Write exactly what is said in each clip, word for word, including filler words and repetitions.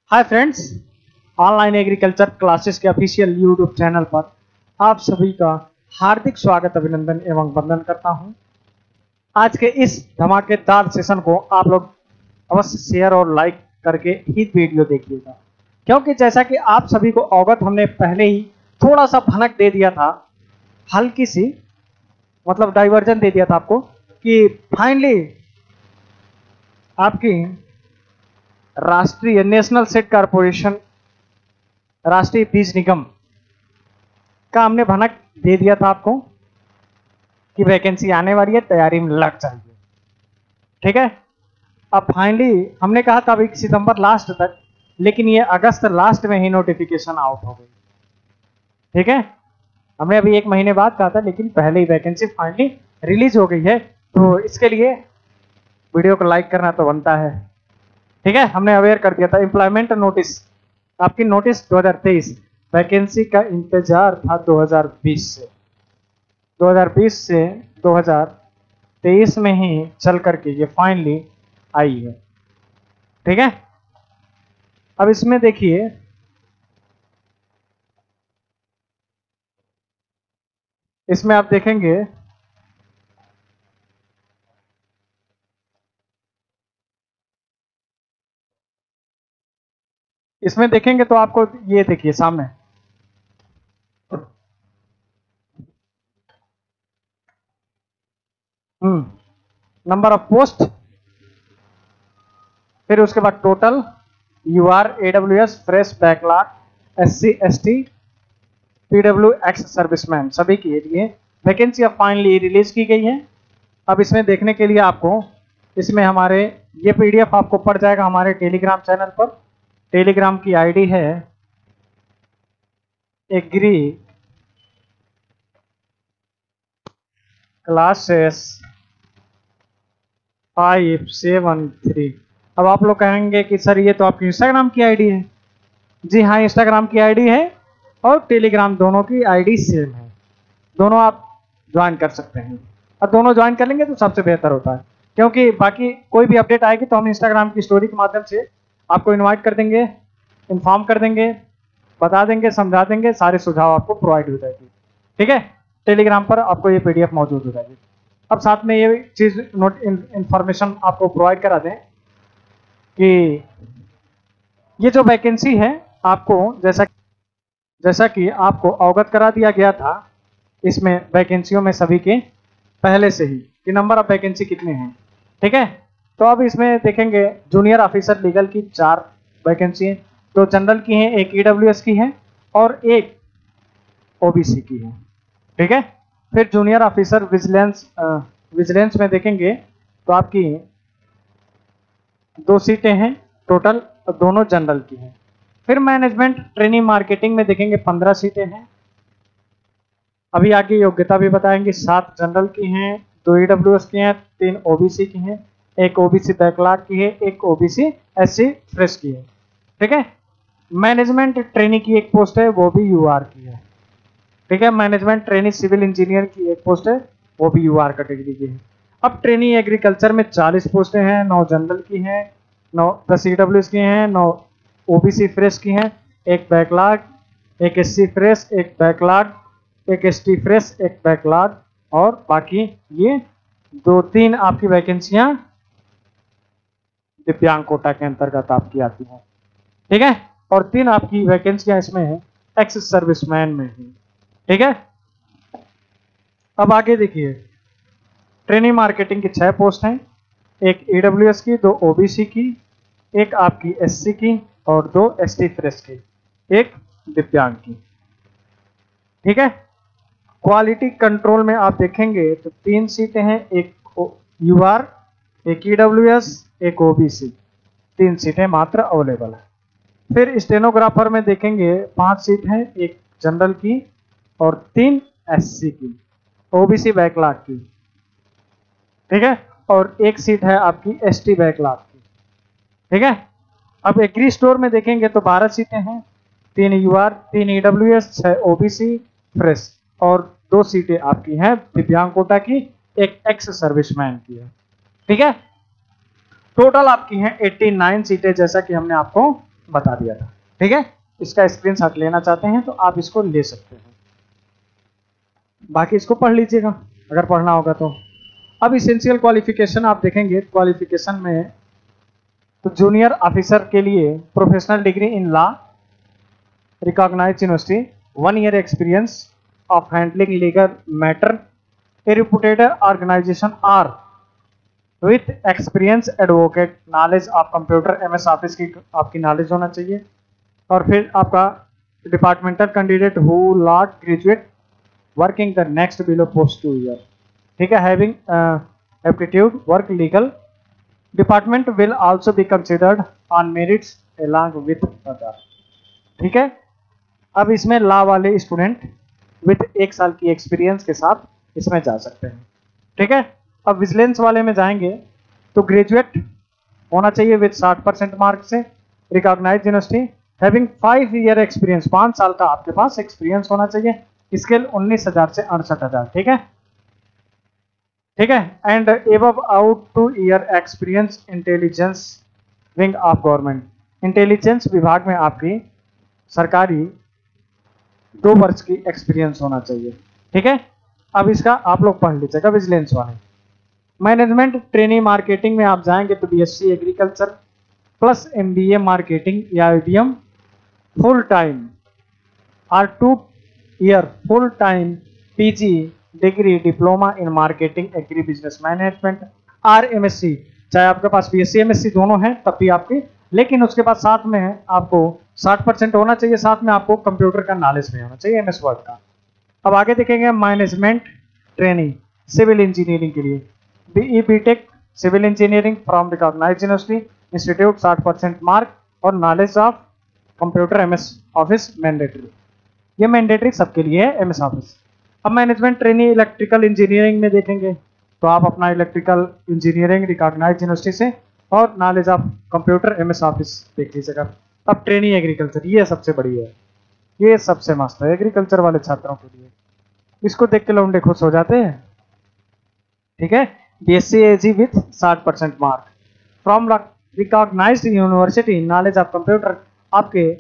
हाय friends, online agriculture classes के official YouTube channel पर आप सभी का हार्दिक स्वागत, अभिनंदन एवं वंदन करता हूं। आज के इस धमाकेदार सेशन को आप लोग अवश्य शेयर और लाइक करके ही वीडियो देखिएगा, क्योंकि जैसा कि आप सभी को अवगत हमने पहले ही थोड़ा सा भनक दे दिया था, हल्की सी मतलब डाइवर्जन दे दिया था आपको कि फाइनली आपकी राष्ट्रीय नेशनल सीड कॉर्पोरेशन राष्ट्रीय बीज निगम का हमने भनक दे दिया था आपको कि वैकेंसी आने वाली है, तैयारी में लग जाइए। ठीक है, अब फाइनली हमने कहा था अभी सितंबर लास्ट तक, लेकिन ये अगस्त लास्ट में ही नोटिफिकेशन आउट हो गई। ठीक है, हमने अभी एक महीने बाद कहा था, लेकिन पहले ही वैकेंसी फाइनली रिलीज हो गई है। तो इसके लिए वीडियो को लाइक करना तो बनता है। ठीक है, हमने अवेयर कर दिया था। एम्प्लॉयमेंट नोटिस आपकी नोटिस दो हज़ार तेईस, वैकेंसी का इंतजार था दो हज़ार बीस से दो हज़ार बीस से दो हज़ार तेईस में ही चल करके ये फाइनली आई है। ठीक है, अब इसमें देखिए इसमें आप देखेंगे इसमें देखेंगे तो आपको ये देखिए सामने हम्म नंबर ऑफ पोस्ट, फिर उसके बाद total U R EWS fresh backlog S C S T PW X serviceman सभी के लिए वैकेंसी अब फाइनली रिलीज की गई है। अब इसमें देखने के लिए आपको इसमें हमारे ये पीडीएफ आपको पड़ जाएगा हमारे टेलीग्राम चैनल पर। टेलीग्राम की आईडी है agri classes five seven three. अब आप लोग कहेंगे कि सर ये तो आपकी इंस्टाग्राम की आईडी है। जी हाँ, इंस्टाग्राम की आईडी है और टेलीग्राम दोनों की आईडी सेम है, दोनों आप ज्वाइन कर सकते हैं। और दोनों ज्वाइन कर लेंगे तो सबसे बेहतर होता है, क्योंकि बाकी कोई भी अपडेट आएगी तो हम इंस्टाग्राम की स्टोरी के माध्यम से आपको इनवाइट कर देंगे, इन्फॉर्म कर देंगे, बता देंगे, समझा देंगे, सारे सुझाव आपको प्रोवाइड हो जाएगी। ठीक है, टेलीग्राम पर आपको ये पीडीएफ मौजूद हो जाएगी। अब साथ में ये चीज नोट इंफॉर्मेशन आपको प्रोवाइड करा दें कि ये जो वैकेंसी है आपको जैसा जैसा कि आपको अवगत करा दिया गया था, इसमें वैकेंसियों में सभी के पहले से ही कि नंबर ऑफ वैकेंसी कितने हैं। ठीक है, तो अब इसमें देखेंगे जूनियर ऑफिसर लीगल की चार वैकेंसी है, दो जनरल की हैं, एक ईडब्ल्यूएस की है और एक ओबीसी की है। ठीक है, फिर जूनियर ऑफिसर विजिलेंस विजिलेंस में देखेंगे तो आपकी दो सीटें हैं टोटल, दोनों जनरल की हैं। फिर मैनेजमेंट ट्रेनिंग मार्केटिंग में देखेंगे पंद्रह सीटें हैं। अभी आगे योग्यता भी बताएंगे, सात जनरल की हैं, दो ईडब्ल्यूएस की हैं, तीन ओबीसी की हैं, एक ओबीसी बैकलॉग की है, एक ओबीसी एससी फ्रेश की है। ठीक है, मैनेजमेंट ट्रेनिंग की एक पोस्ट है, वो भी यूआर की है। ठीक है, मैनेजमेंट ट्रेनिंग सिविल इंजीनियर की एक पोस्ट है, वो भी यूआर कैटेगरी की है। अब ट्रेनिंग एग्रीकल्चर में चालीस पोस्टें हैं, नौ जनरल की हैं, नौ दस ईडब्ल्यूएस की हैं, नौ ओबीसी फ्रेश की हैं, एक बैकलॉग, एक एससी फ्रेश, एक बैकलॉग, एक एसटी फ्रेश, एक बैकलॉग, और बाकी ये दो तीन आपकी वैकेंसियां दिव्यांग कोटा के अंतर्गत आपकी आती हैं। ठीक है, और तीन आपकी वैकेंसियां इसमें है एक्स सर्विसमैन में ही। ठीक है, अब आगे देखिए ट्रेनिंग मार्केटिंग की छह पोस्ट हैं, एक ईडब्ल्यूएस की, दो ओबीसी की, एक आपकी एससी की और दो एसटी फ्रेश की, एक दिव्यांग की। ठीक है, क्वालिटी कंट्रोल में आप देखेंगे तो तीन सीटें हैं, एक यूआर, एक ईडब्ल्यूएस, एक ओबीसी, तीन सीटें मात्र अवेलेबल है। फिर स्टेनोग्राफर में देखेंगे पांच सीट हैं, एक जनरल की और तीन एससी की, ओबीसी बैकलॉग की। ठीक है, और एक सीट है आपकी एसटी बैकलॉग की। ठीक है, अब एग्री स्टोर में देखेंगे तो बारह सीटें हैं, तीन यूआर, तीन ईडब्ल्यूएस, छह ओबीसी फ्रेश और दो सीटें आपकी हैं दिव्यांग कोटा की, एक एक्स सर्विसमैन की है। ठीक है, टोटल आपकी हैं नवासी सीटें, जैसा कि हमने आपको बता दिया था। ठीक है, इसका स्क्रीनशॉट लेना चाहते हैं तो आप इसको ले सकते हैं, बाकी इसको पढ़ लीजिएगा अगर पढ़ना होगा तो। अब इसेंशियल क्वालिफिकेशन आप देखेंगे, क्वालिफिकेशन में तो जूनियर ऑफिसर के लिए professional degree in law, recognised university, one year experience of handling legal matter, a reputed organisation or with experience advocate, knowledge of computer MS office की आपकी नॉलेज होना चाहिए। और फिर आपका departmental candidate who law graduate working the next below post two year. ठीक है, having aptitude work legal department will also be considered on merits along with other. ठीक है, अब इसमें लॉ वाले स्टूडेंट विथ एक साल की एक्सपीरियंस के साथ इसमें जा सकते हैं। ठीक है, अब विजिलेंस वाले में जाएंगे तो ग्रेजुएट होना चाहिए विथ साठ परसेंट मार्क से, recognised university, having five year experience, पाँच साल का आपके पास एक्सपीरियंस होना चाहिए, स्केल उन्नीस हजार से अड़सठ हजार। ठीक है, ठीक है, and above out two year experience intelligence wing of government, intelligence विभाग में आपकी सरकारी दो वर्ष की एक्सपीरियंस होना चाहिए। ठीक है, अब इसका आप लोग पढ़ लीजिएगा विजिलेंस वाले। मैनेजमेंट ट्रेनिंग मार्केटिंग में आप जाएंगे तो BSc agriculture plus MBA marketing या आईबीएम फुल टाइम और two year full time PG degree diploma in marketing agri business management or MSc, चाहे आपके पास बीएससी एमएससी दोनों हैं तब भी आपकी, लेकिन उसके बाद साथ में है आपको साठ परसेंट होना चाहिए, साथ में आपको कंप्यूटर का नॉलेज भी होना चाहिए, एमएस वर्ड का। अब आगे देखेंगे मैनेजमेंट ट्रेनिंग सिविल इंजीनियरिंग के लिए, BE BTech civil engineering from recognised university institute, साठ परसेंट मार्क और knowledge of computer MS office mandatory, ये मैंडेटरी सबके लिए है एमएस ऑफिस। अब मैनेजमेंट ट्रेनिंग इलेक्ट्रिकल इंजीनियरिंग में देखेंगे तो आप अपना इलेक्ट्रिकल इंजीनियरिंग रिकॉग्नाइज्ड यूनिवर्सिटी से और knowledge of computer MS office देख लीजिएगा। अब ट्रेनिंग एग्रीकल्चर, ये सबसे बड़ी है, ये सबसे मस्त है एग्रीकल्चर वाले छात्रों के लिए, इसको देख के लौंडे खुश हो जाते हैं। ठीक है, बीएससी एजी विथ साठ percent mark from recognised university, knowledge of computer, आपके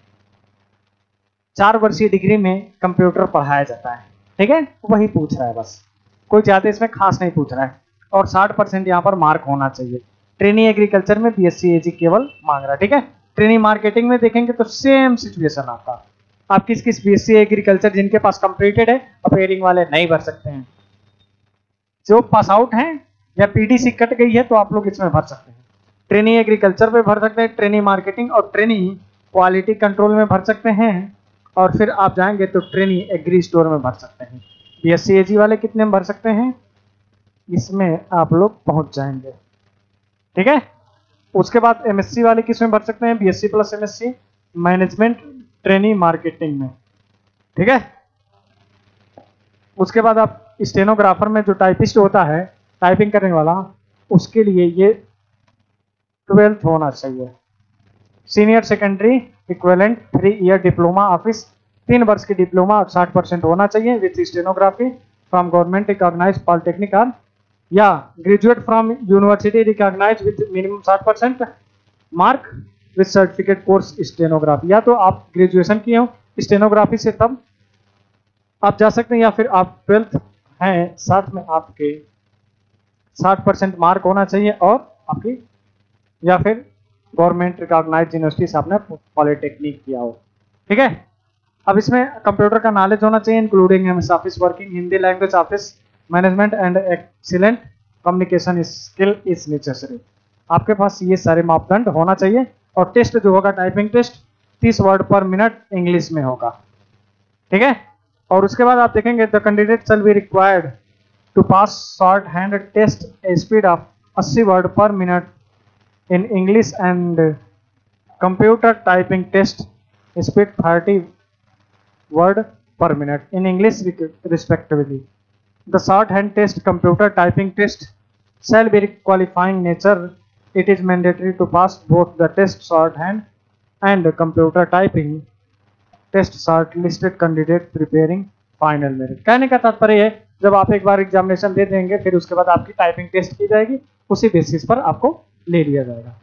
चार वर्षीय डिग्री में कंप्यूटर पढ़ाया जाता है। ठीक है, वही पूछ रहा है बस, कोई ज्यादा इसमें खास नहीं पूछ रहा है, और साठ परसेंट यहाँ पर मार्क होना चाहिए। ट्रेनिंग एग्रीकल्चर में बीएससी एजी केवल मांग रहा है। ठीक है, ट्रेनिंग मार्केटिंग में देखेंगे तो सेम सिचुएशन आपका, आप किस किस बीएससी एग्रीकल्चर जिनके पास कंप्लीटेड है, अपेयरिंग वाले नहीं भर सकते हैं, जो पास आउट हैं या पीडीसी कट गई है तो आप लोग इसमें भर सकते हैं। ट्रेनिंग एग्रीकल्चर में भर सकते हैं, ट्रेनिंग मार्केटिंग और ट्रेनिंग क्वालिटी कंट्रोल में भर सकते हैं, और फिर आप जाएंगे तो ट्रेनिंग एग्री स्टोर में भर सकते हैं। बीएससी एजी वाले कितने में भर सकते हैं, इसमें आप लोग पहुंच जाएंगे। ठीक है, उसके बाद एमएससी वाले किस में भर सकते हैं, BSc plus MSc management training marketing में। ठीक है, उसके बाद आप स्टेनोग्राफर में जो टाइपिस्ट होता है, टाइपिंग करने वाला, उसके लिए ये ट्वेल्थ होना चाहिए। Senior secondary equivalent three year diploma office, तीन वर्ष की डिप्लोमा और साठ परसेंट होना चाहिए with stenography from government recognised polytechnic or, या graduate from university recognised with minimum साठ percent mark with certificate course stenography, या तो आप ग्रेजुएशन किए हो स्टेनोग्राफी से तब आप जा सकते हैं, या फिर आप ट्वेल्थ हैं साथ में आपके साठ परसेंट मार्क होना चाहिए और आपकी, या फिर गवर्नमेंट रिकॉग्नाइज्ड यूनिवर्सिटी से आपने पॉलिटेक्निक किया हो। ठीक है, अब इसमें कंप्यूटर का नॉलेज होना चाहिए including MS office working, Hindi language office management and excellent communication skill is necessary. आपके पास ये सारे मापदंड होना चाहिए, और टेस्ट जो होगा टाइपिंग टेस्ट तीस वर्ड पर मिनट इंग्लिश में होगा। ठीक है, और उसके बाद आप देखेंगे the candidate shall be required to pass shorthand test a speed of अस्सी word per minute in English and computer typing test speed thirty word per minute in English respectively. The shorthand test computer typing test shall be qualifying nature. It is mandatory to pass both the test shorthand and computer typing test shortlisted candidate preparing final merit. कहने का तात्पर्य है जब आप एक बार examination दे देंगे फिर उसके बाद आपकी टाइपिंग टेस्ट की जाएगी, उसी बेसिस पर आपको ले लिया जाएगा।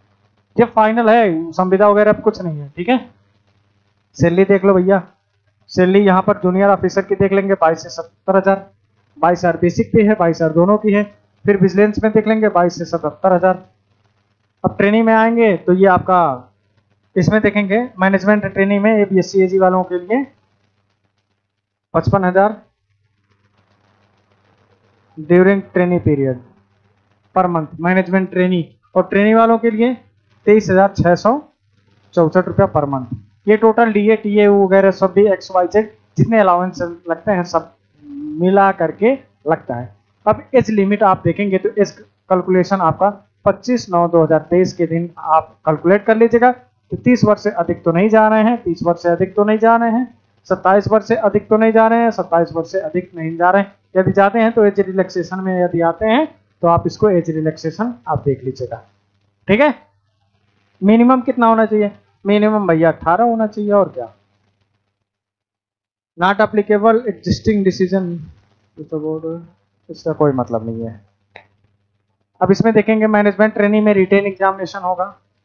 ये फाइनल है, संविदा वगैरह अब कुछ नहीं है, ठीक है। सैलरी देख लो भैया, सैलरी यहाँ पर जूनियर ऑफिसर की देख लेंगे बाईस से सत्तर हजार, बाईस हजार बेसिक पे है, बाईस हजार दोनों की है। फिर विजिलेंस में देख लेंगे बाईस से सतहत्तर हजार। अब ट्रेनिंग में आएंगे तो ये आपका इसमें देखेंगे मैनेजमेंट ट्रेनिंग में B S C A G वालों के लिए पचपन हजार during training period per month management training, और ट्रेनिंग वालों के लिए तेईस हजार छः सौ चौसठ रुपया पर मंथ। ये total D A T A वगैरह सब भी एक्स वाई जेड जितने अलाउंस लगते हैं सब मिला करके लगता है। अब एज लिमिट आप देखेंगे तो एज कैलकुलेशन आपका पच्चीस नौ दो हजार तेईस के दिन आप कैलकुलेट कर लीजिएगा। तो तीस वर्ष से अधिक तो नहीं जा रहे हैं, तीस वर्ष से अधिक तो नहीं जा रहे हैं, सत्ताईस वर्ष से अधिक तो नहीं जा रहे हैं, सत्ताईस वर्ष से अधिक नहीं जा रहे हैं। यदि जाते हैं तो एज रिलैक्सेशन में यदि आते हैं तो आप इसको एज रिलैक्सेशन आप देख लीजिएगा, ठीक है। मिनिमम कितना होना चाहिए? मिनिमम भैया अठारह होना चाहिए, और क्या। नॉट अप्लीकेबल एग्जिस्टिंग डिसीजन, इसका कोई मतलब नहीं है। अब इसमें देखेंगे मैनेजमेंट ट्रेनिंग में रिटेन एग्जामिनेशन होगा,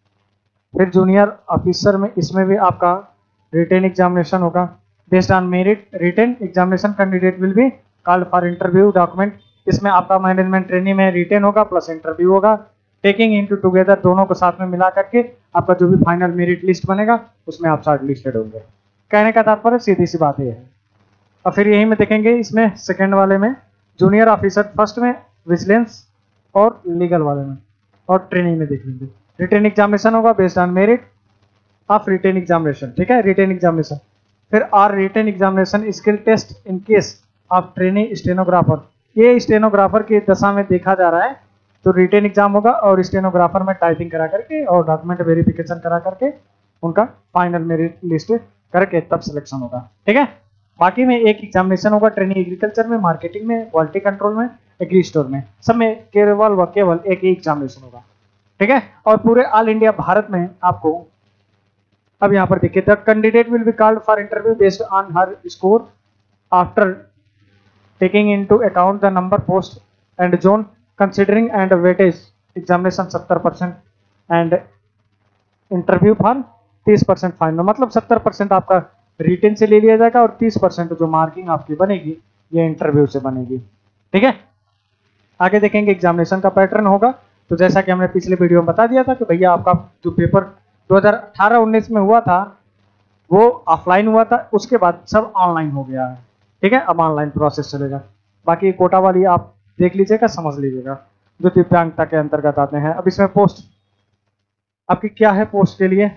फिर जूनियर ऑफिसर में इसमें भी आपका रिटेन एग्जामिनेशन होगा। Based on merit written examination candidate will be called for interview document, इसमें आपका मैनेजमेंट ट्रेनिंग में रिटेन होगा प्लस इंटरव्यू होगा। टेकिंग इनटू टुगेदर दोनों को साथ में मिला करके आपका जो भी फाइनल मेरिट लिस्ट बनेगा उसमें आप शॉर्ट लिस्टेड होंगे। कहने का तात्पर्य सीधी सी बात ये है। और फिर यही में देखेंगे इसमें सेकंड वाले में जूनियर ऑफिसर, फर्स्ट में विजिलेंस और लीगल वाले में, और ट्रेनिंग में देख लेंगे। रिटेन एग्जामिनेशन होगा based on merit of written examination, ठीक है, रिटेन एग्जामिनेशन। फिर or written examination skill test in case of training stenographer, ये स्टेनोग्राफर की दशा में देखा जा रहा है तो रिटेन एग्जाम होगा और स्टेनोग्राफर में टाइपिंग करा करके और डॉक्यूमेंट वेरिफिकेशन करा करके उनका फाइनल मेरिट लिस्ट करके तब सिलेक्शन होगा, ठीक है। बाकी में एक एग्जामिनेशन होगा ट्रेनिंग एग्रीकल्चर में, मार्केटिंग में, क्वालिटी कंट्रोल में, एग्री स्टोर में, सब में केवल व केवल एक ही एग्जामिनेशन होगा, ठीक है। और पूरे ऑल इंडिया भारत में आपको अब यहाँ पर देखिए the candidate will be called for interview based on her score after taking into account the number post and zone considering and weightage examination सत्तर परसेंट एंड इंटरव्यू फॉर तीस परसेंट फाइनल, मतलब सत्तर परसेंट आपका retain से ले लिया जाएगा और तीस परसेंट जो मार्किंग आपकी बनेगी ये इंटरव्यू से बनेगी, ठीक है। आगे देखेंगे एग्जामिनेशन का पैटर्न होगा। तो जैसा कि हमने पिछले वीडियो में बता दिया था कि भैया आपका जो पेपर दो हज़ार अठारह उन्नीस में हुआ था वो ऑफलाइन हुआ था, उसके बाद सब ऑनलाइन हो गया है, ठीक है। अब ऑनलाइन प्रोसेस चलेगा। बाकी कोटा वाली आप देख लीजिएगा, समझ लीजिएगा, जो दिव्यांगता के अंतर्गत आते हैं। अब इसमें पोस्ट आपकी क्या है पोस्ट के लिए,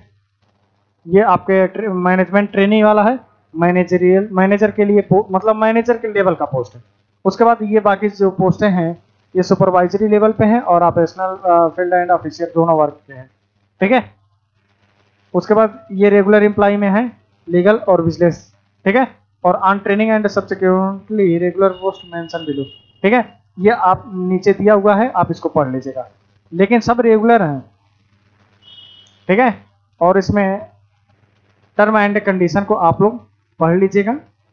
ये आपके मैनेजमेंट ट्रेनिंग वाला है, मैनेजरियल मैनेजर के लिए मतलब मैनेजर के लेवल का पोस्ट है। उसके बाद ये बाकी जो पोस्टें हैं ये सुपरवाइजरी लेवल पे हैं और ऑपरेशनल फील्ड एंड ऑफिसर दोनों वर्क पे हैं, ठीक है। उसके बाद ये रेगुलर एम्प्लॉय में है, लीगल और विजिलेंस, ठीक है। और on training and subsequently regular post mention below, ठीक है। ये आप नीचे दिया हुआ है, आप इसको पढ़ लीजिएगा, लेकिन सब रेगुलर हैं, ठीक है। और इसमें टर्म एंड कंडीशन को आप लोग पढ़ लीजिएगा,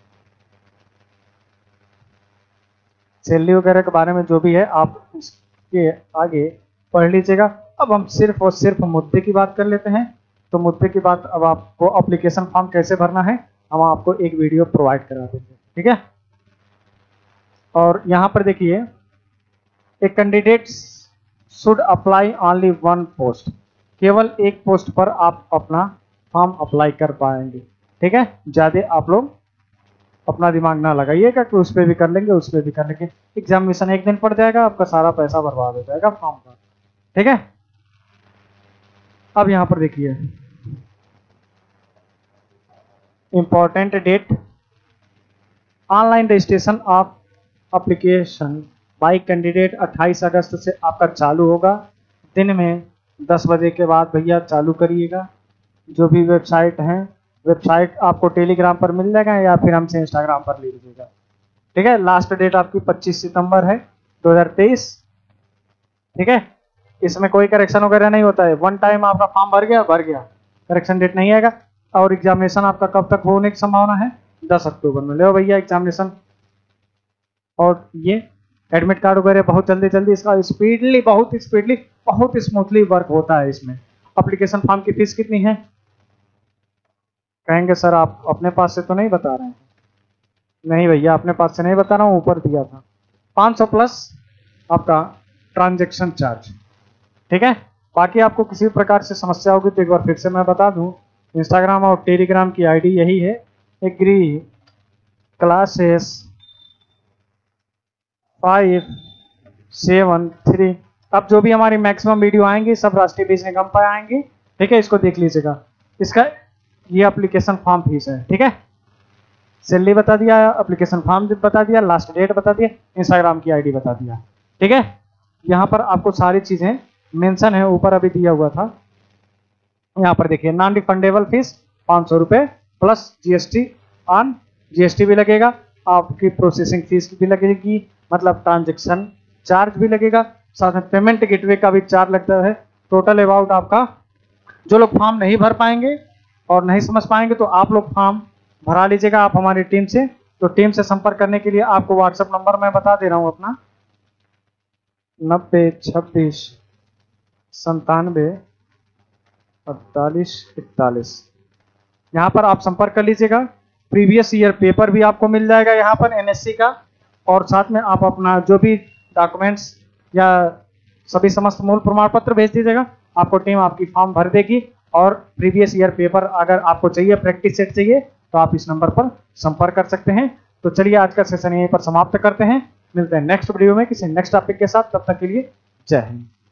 सैलरी वगैरह के बारे में जो भी है आप इसके आगे पढ़ लीजिएगा। अब हम सिर्फ और सिर्फ मुद्दे की बात कर लेते हैं। तो मुद्दे की बात, अब आपको एप्लीकेशन फॉर्म कैसे भरना है हम आपको एक वीडियो प्रोवाइड करा देंगे, ठीक है। और यहाँ पर देखिए एक candidate should apply only one post, केवल एक पोस्ट पर आप अपना फॉर्म अप्लाई कर पाएंगे, ठीक है। ज़्यादा आप लोग अपना दिमाग ना लगाइएगा कि उस पर भी कर लेंगे उस पर भी कर लेंगे, एग्जामिनेशन एक दिन पड़ जाएगा, आपका सारा पैसा बर्बाद हो जाएगा फॉर्म का, ठीक है। अब यहाँ पर देखिए important date, online registration of application by candidate अट्ठाईस अगस्त से आपका चालू होगा। दिन में दस बजे के बाद भैया चालू करिएगा। जो भी वेबसाइट हैं, वेबसाइट आपको टेलीग्राम पर मिल जाएगा या फिर हमसे इंस्टाग्राम पर ले लीजिएगा, ठीक है। लास्ट डेट आपकी पच्चीस सितंबर है दो हज़ार तेईस, ठीक है। इसमें कोई करेक्शन वगैरह नहीं होता है, वन टाइम आपका फॉर्म भर गया भर गया, करेक्शन डेट नहीं आएगा। और एग्जामिनेशन आपका कब तक होने की संभावना है? दस अक्टूबर में। ले भैया एग्जामिनेशन, और ये एडमिट कार्ड वगैरह बहुत जल्दी जल्दी इसका स्पीडली बहुत स्पीडली बहुत स्मूथली वर्क होता है इसमें। एप्लीकेशन फॉर्म की फीस कितनी है? कहेंगे सर आप अपने पास से तो नहीं बता रहे हैं। नहीं भैया, अपने पास से नहीं बता रहा हूँ, ऊपर दिया था पाँच सौ प्लस आपका ट्रांजैक्शन चार्ज। ठीक है, बाकी आपको किसी प्रकार से समस्या होगी तो एक बार फिर से मैं बता दूं, इंस्टाग्राम और टेलीग्राम की आईडी यही है, agri classes five seven three. अब जो भी हमारी मैक्सिमम वीडियो आएंगी सब राष्ट्रीय बीज निगम पर आएंगी। ठीक है, इसको देख लीजिएगा। इसका ये एप्लीकेशन फॉर्म फीस है। ठीक है, सैलरी बता दिया, एप्लीकेशन फॉर्म बता दिया, लास्ट डेट बता दिया, इंस्टाग्राम की आईडी बता दिया। ठीक है, यहाँ पर आपको सारी चीजें मेंशन है, ऊपर अभी दिया हुआ था। यहाँ पर देखिए, नॉन रिफंडेबल फीस पाँच सौ रुपये प्लस जीएसटी ऑन, जीएसटी भी लगेगा, आपकी प्रोसेसिंग फीस भी लगेगी, मतलब ट्रांजेक्शन चार्ज भी लगेगा, साथ में पेमेंट गेटवे का भी चार्ज लगता है। टोटल अबाउट आपका, जो लोग फॉर्म नहीं भर पाएंगे और नहीं समझ पाएंगे तो आप लोग फॉर्म भरा लीजिएगा आप हमारी टीम से। तो टीम से संपर्क करने के लिए आपको व्हाट्सएप नंबर मैं बता दे रहा हूँ अपना, नब्बे छब्बीस संतानवे अड़तालीस इकतालीस। यहाँ पर आप संपर्क कर लीजिएगा। प्रीवियस ईयर पेपर भी आपको मिल जाएगा यहाँ पर एनएससी का, और साथ में आप अपना जो भी डॉक्यूमेंट्स या सभी समस्त मूल प्रमाण पत्र भेज दीजिएगा, आपको टीम आपकी फॉर्म भर देगी। और प्रीवियस ईयर पेपर अगर आपको चाहिए, प्रैक्टिस सेट चाहिए, तो आप इस नंबर पर संपर्क कर सकते हैं। तो चलिए आज का सेशन यहीं पर समाप्त करते हैं, मिलते हैं नेक्स्ट वीडियो में किसी नेक्स्ट टॉपिक के साथ। तब तक के लिए जय हिंद।